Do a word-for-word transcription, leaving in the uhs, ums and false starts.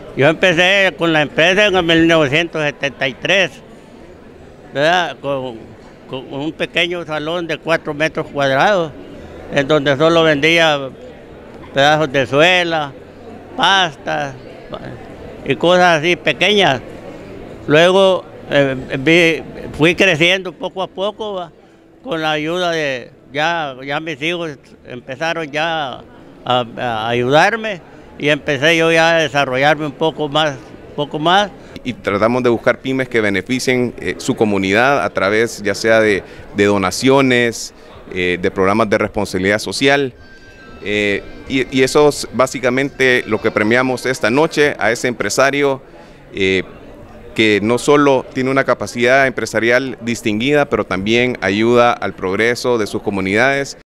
Yo empecé con la empresa en mil novecientos setenta y tres, ¿verdad? Con, con un pequeño salón de cuatro metros cuadrados, en donde solo vendía pedazos de suela, pastas y cosas así pequeñas. Luego eh, vi, fui creciendo poco a poco, ¿va? Con la ayuda de, ya, ya mis hijos empezaron ya a, a ayudarme y empecé yo ya a desarrollarme un poco más, poco más. Y tratamos de buscar pymes que beneficien eh, su comunidad a través ya sea de, de donaciones, eh, de programas de responsabilidad social. Eh, y, y eso es básicamente lo que premiamos esta noche a ese empresario eh, que no solo tiene una capacidad empresarial distinguida, pero también ayuda al progreso de sus comunidades.